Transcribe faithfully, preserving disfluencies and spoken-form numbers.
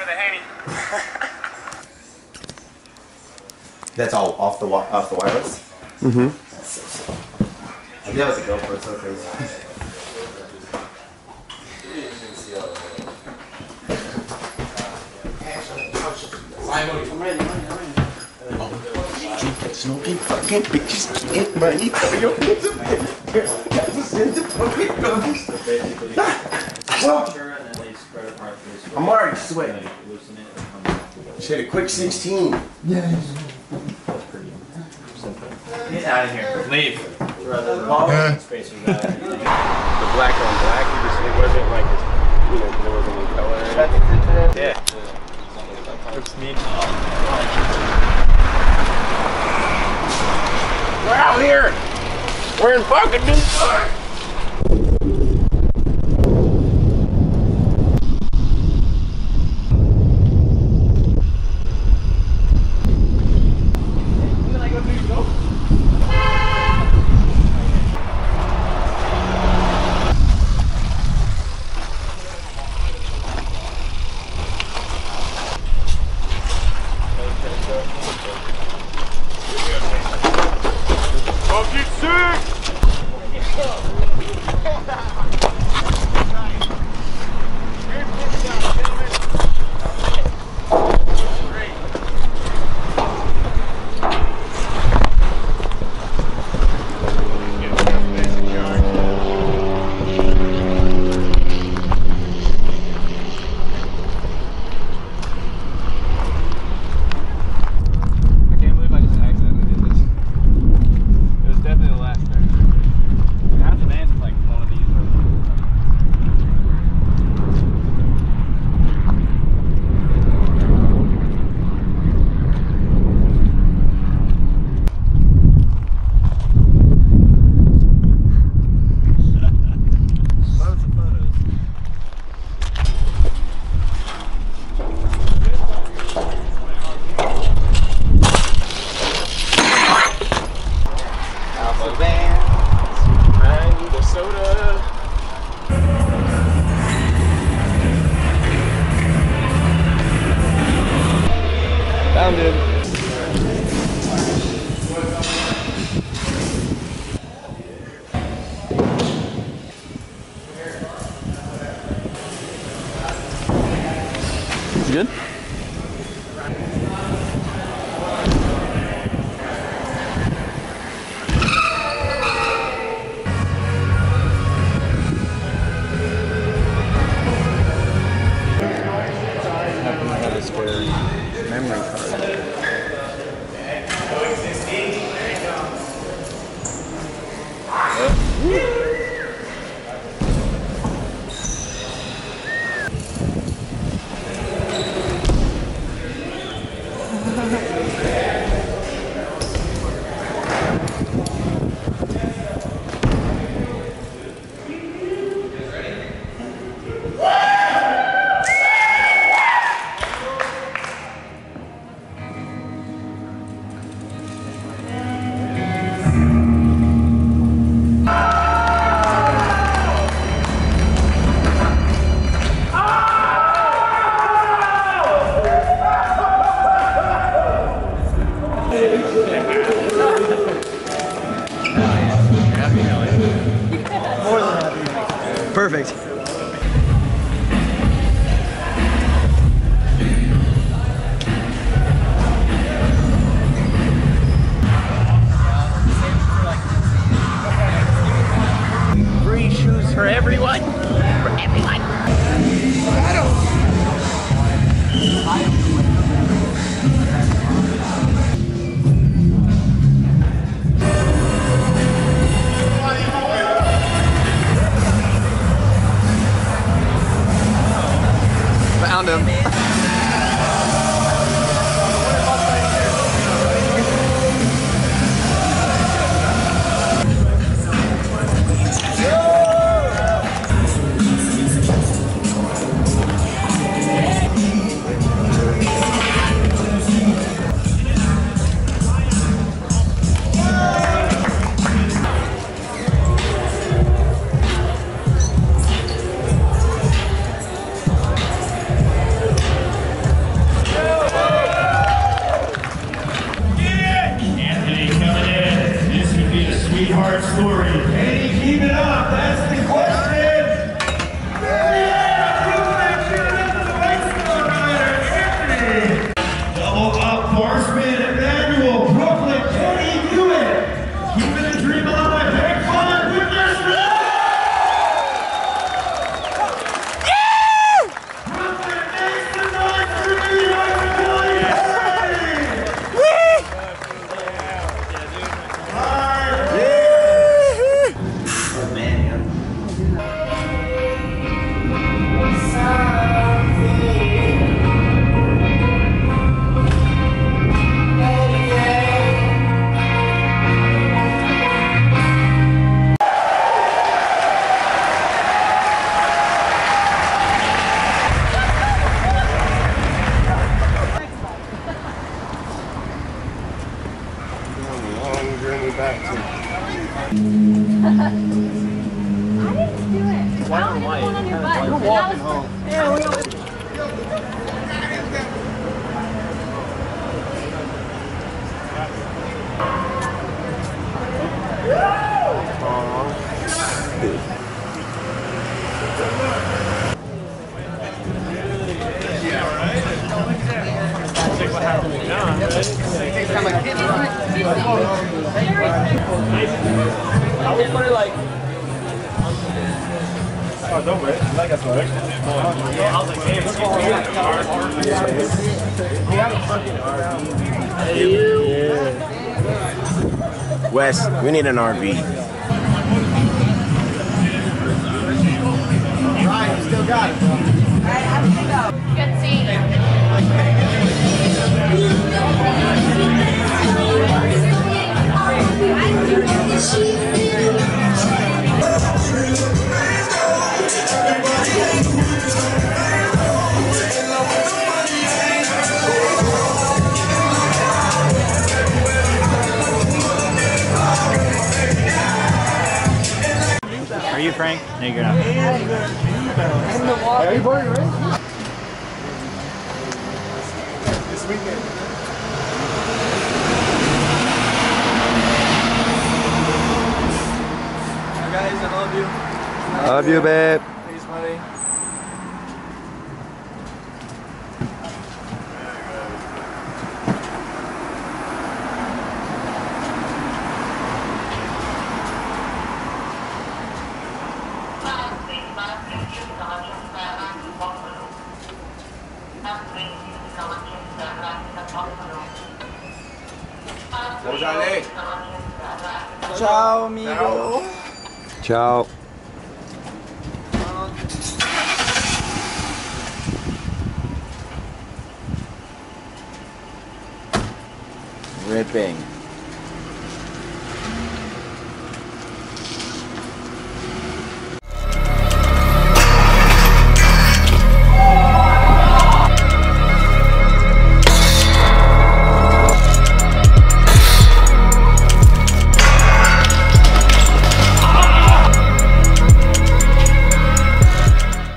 the handy. That's all off the off the wireless. Mm-hmm. That's so sick. Like, that was a GoPro. It's so crazy. I'm ready. I'm ready. Oh, keep smoking fucking bitches. Get money for your I'm already sweating. Just hit a quick sixteen. Yeah. Get out of here. Leave. The black on black, it, just, it wasn't like, you know, there wasn't any color. Yeah. Looks neat. We're out here. We're in fucking New York. Found him. You good? Memory card. long journey back to. I didn't do it. I don't have one on your butt. We're walking home. Yeah, we're I was funny, like. Oh, don't wait. I like us, right? I was like, hey, let's go. We have a fucking R V. Wes, we need an R V. Ryan, you still got it, bro. Alright, have a good go. Good seeing you. Are you Frank? No, you're not. Are you born and raised? This weekend. Guys, I love you. Love you, babe. Peace, buddy. Ciao, amigo. Ciao. Ripping.